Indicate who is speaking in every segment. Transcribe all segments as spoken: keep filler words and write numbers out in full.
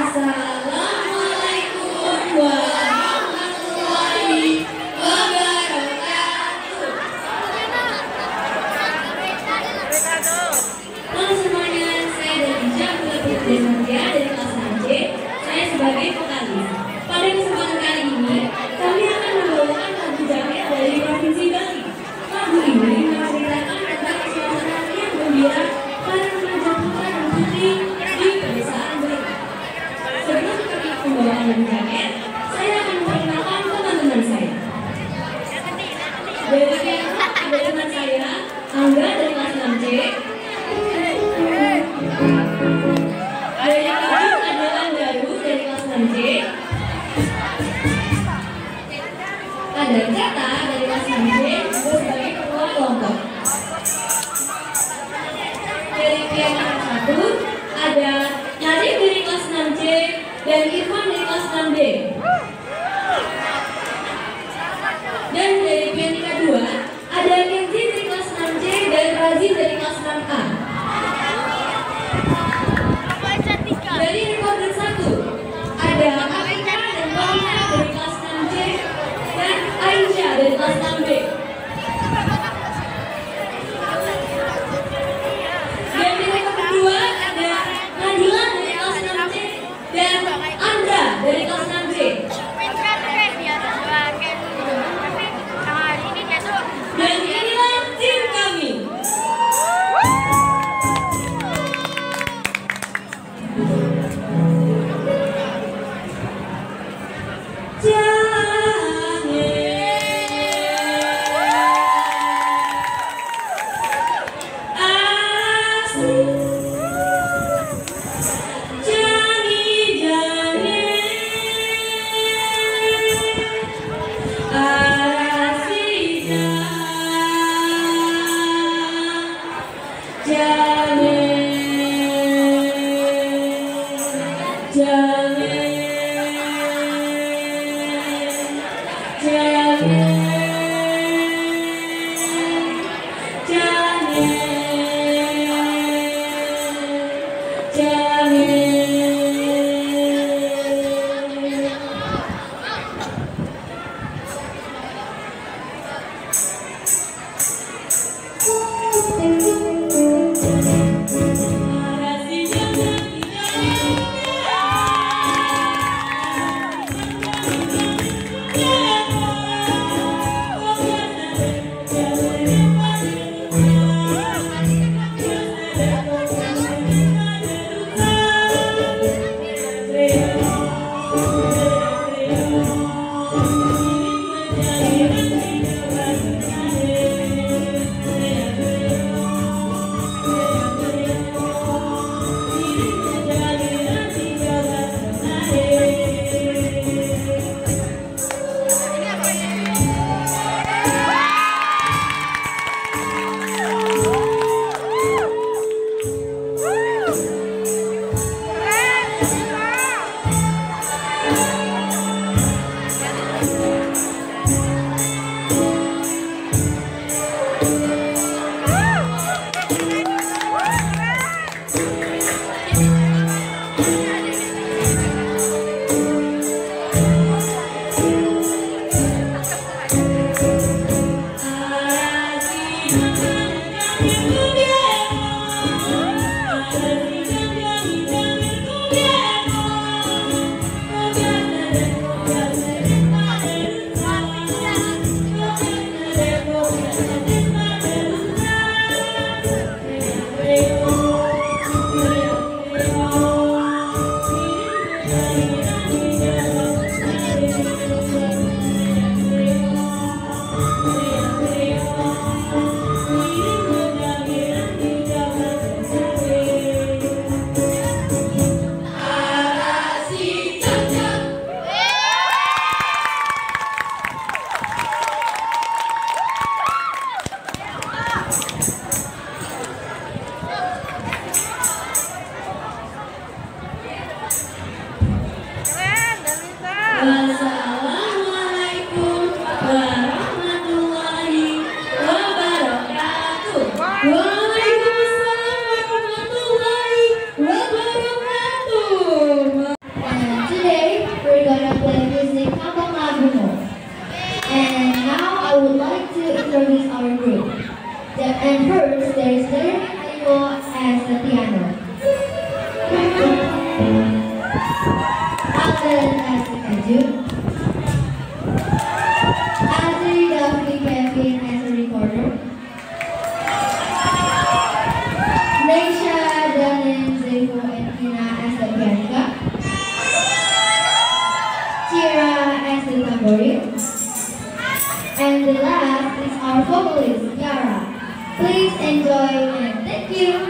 Speaker 1: Assalamualaikum warahmatullahi wabarakatuh. Halo semuanya, saya dari Jamila Putri Santia dari kelas enam C. Saya sebagai vokalis. Pada kesempatan kali ini, kami akan membawakan lagu jamet dari Provinsi Bali. Lagu ini menceritakan tentang suasana yang gembira para remaja putra dan putri di pedesaan Bali. Sebelum kami membawakan lagu jamet, saya akan memperkenalkan teman-teman saya. Dari piano ada teman saya, Angga dari kelas enam C. Dari kajut ada Andaru dari kelas enam C. Ada Cata dari kelas enam C juga sebagai ketua kelompok. Dari piano satu ada Nadif dari kelas enam C dan Irfan dari kelas enam D. Dan dari pianika dua ada Kenzi dari kelas enam C dan Razin dari kelas enam A. Dari recorder satu ada Alika dan Paulina dari kelas enam C dan Aisyah dari kelas enam B. Dan di recorder dua ada Nadila dari kelas enam C dan Andra dari kelas enam B. Dan inilah tim kami. Wassalamualaikum warahmatullahi wabarakatuh. Waalaikumsalam warahmatullahi wabarakatuh.
Speaker 2: There's Derek as the piano, Alden as the kazoo, Adri, Daphne, Kevin as a recorder, Neisha, Danen, Zeko, and Tina as the pianica, Chira as the tambourine, and the last is our vocalist, Yara. Please enjoy and thank you.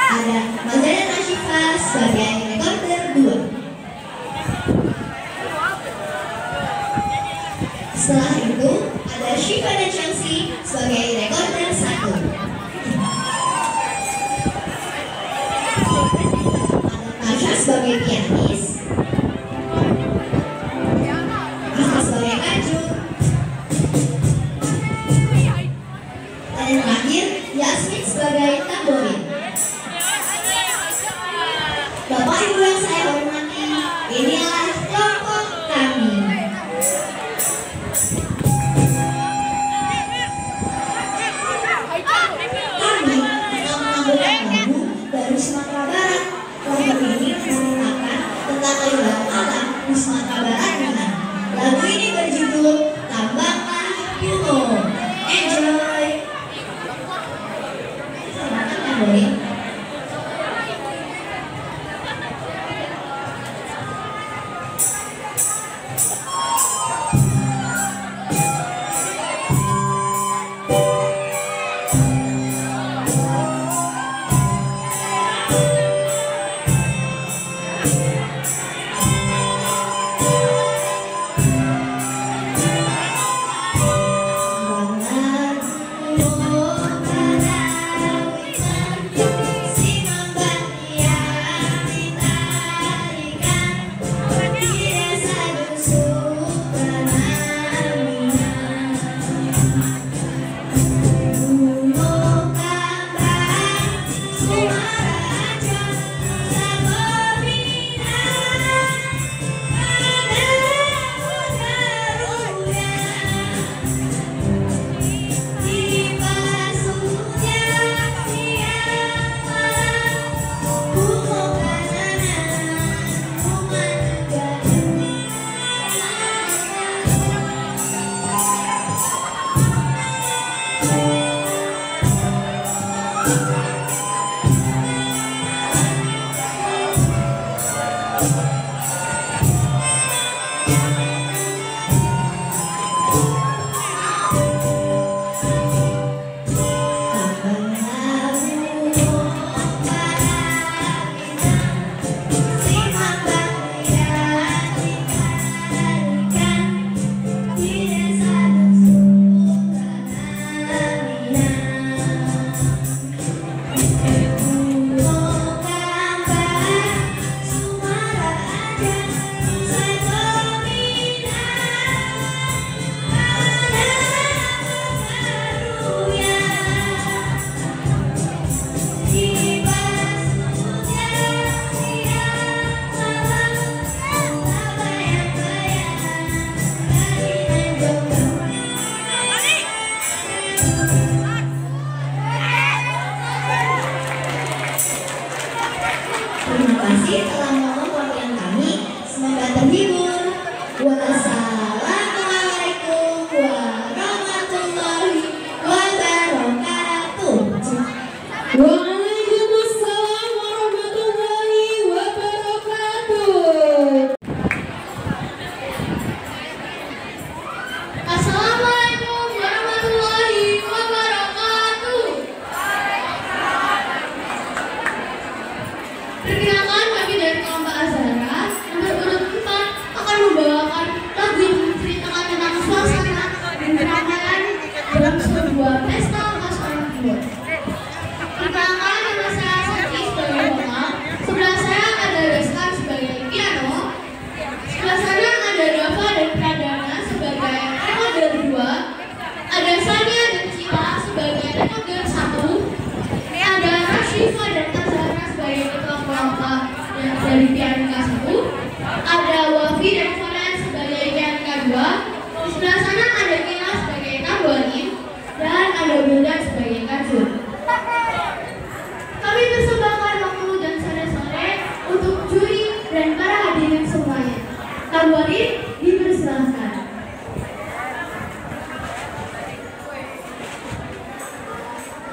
Speaker 3: ada Mazalian Ashifa sebagai recorder dua. Setelah itu ada Shiva dan Chelsea sebagai recorder satu. Ada Tasha sebagai pianis. Bisa sebagai kajut. Dan yang terakhir Yasmin sebagai tamborin. Bapak Ibu yang saya hormati, inilah kelompok kami. Kami akan mengambilkan lagu dari Sumatera Barat. Lagu ini menceritakan tentang keindahan alam di Sumatera Barat Nina. Lagu ini berjudul Tambanglah Bungo. Enjoy. Selamat tamborin. Terima kasih telah menonton program kami. Semoga terhibur. Wassalamualaikum warahmatullahi wabarakatuh.
Speaker 1: Waalaikumsalam warahmatullahi wabarakatuh.
Speaker 2: Assalamualaikum warahmatullahi wabarakatuh. Perkenalkan, kami dari kelompok Azhara nomor urut empat akan membawakan lagu yang menceritakan tentang suasana dan keramaian dalam sebuah pesta khas orang Timur. Perkenalkan, nama saya Santi sebagai vokal. Sebelah saya ada Rizkan sebagai piano. Sebelah sana ada Rafa dan Pradana sebagai recorder dua. Ada Sania dan Cila sebagai recorder satu. Ada Rashifa dan Azhara sebagai kelompok dari pianika satu. Ada Wafi dan Farhan sebagai pianika dua. Di sebelah sana ada Kila sebagai tamborin dan ada Wildan sebagai kajut. Kami persembahkan waktu dan sore-sore untuk juri dan para hadirin semuanya. Tamborin dipersilahkan.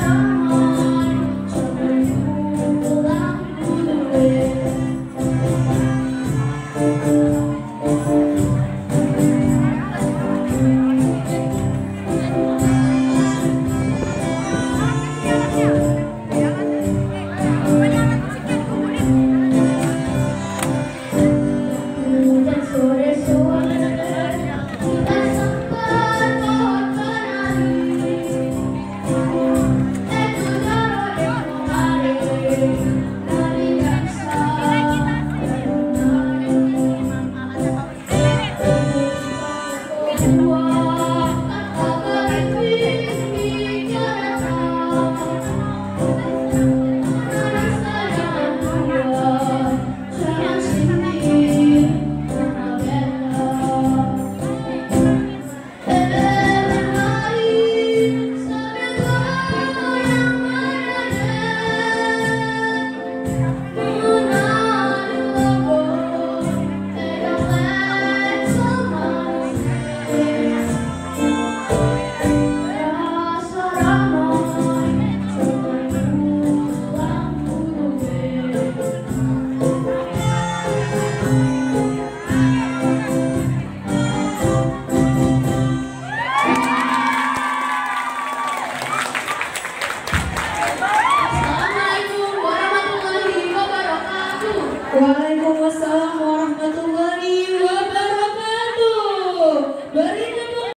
Speaker 1: Waalaikumsalam warahmatullahi wabarakatuh. Beri tepuk.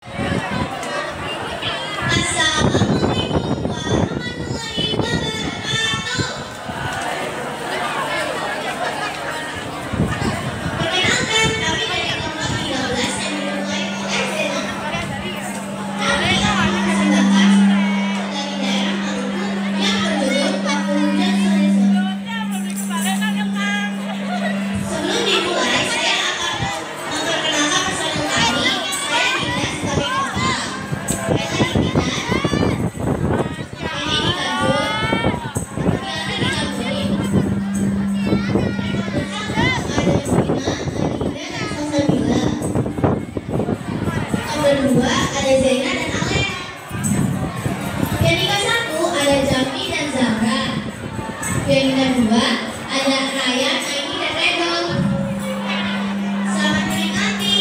Speaker 3: Assalamualaikum warahmatullahi wabarakatuh. Perkenalkan, kami dari kelompok tiga belas yang dimulai oleh Zena. Kami akan mempersembahkan dari daerah Maluku yang berjudul Waktu Hujan Sore-Sore. Sebelum dimulai, saya akan memperkenalkan personil kami. Saya Dina sebagai kepala, Ella di Binar, Eni di Kajur, Tiana di Kamburin. Ada Yasmina, Adinda, dan Salsabila. Nomor dua ada Zaina dan Ale. Pianika satu ada Jambi dan Zahra. Pianika dua ada Ryan, Aini, dan Redol. Selamat menikmati.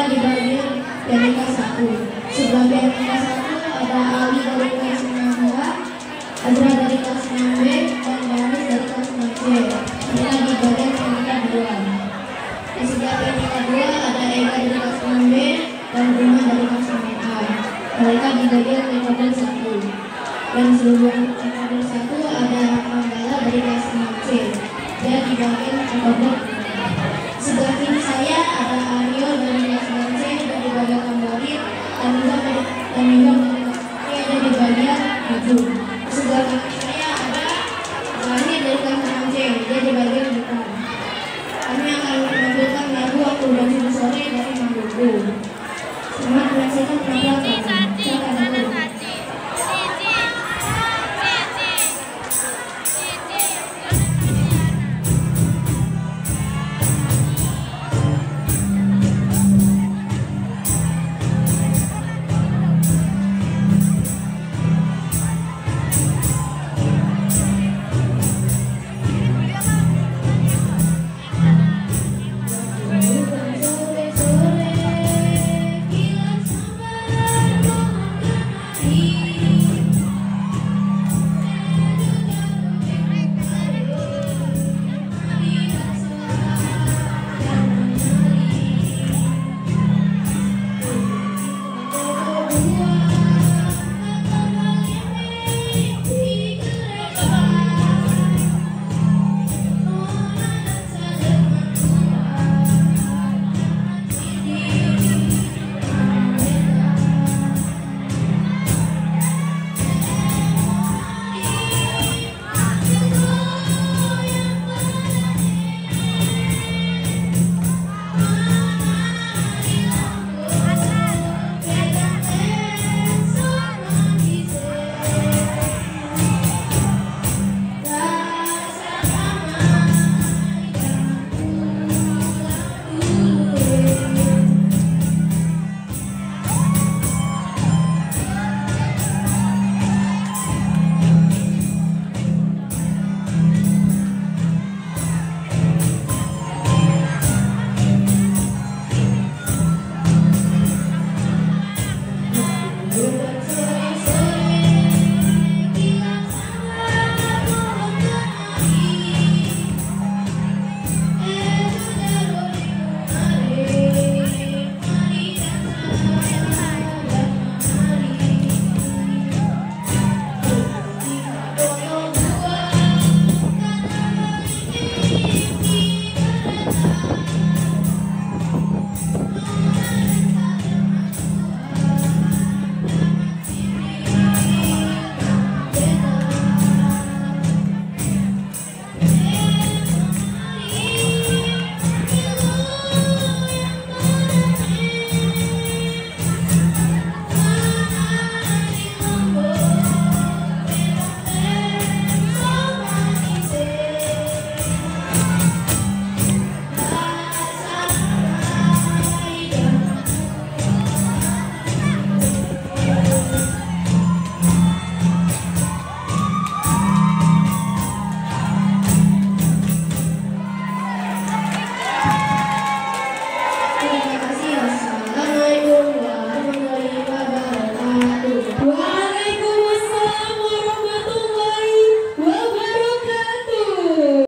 Speaker 2: di bagian dari kelas satu. Sebagian kelas satu ada Ali dari kelas enam A, Azra dari kelas enam B, dan Danis dari kelas enam C. Mereka di bagian tingkat dua. Di sebelah tingkat dua ada Ega dari kelas enam B dan Ruma dari kelas enam A. Mereka di bagian tingkat satu. Dan seluruh tingkat satu ada Manggala dari kelas enam C. Dia di bagian tingkat sebelah kiri saya ada Aryo dari kelas enam C dan di bagian kembali dan juga dan juga ada di bagian ujung. Sebelah kanan saya ada Rani dari kelas enam C, dia di bagian depan. Kami akan menampilkan lagu Aku Udah Sore dari Maluku. Selamat menyaksikan penampilan.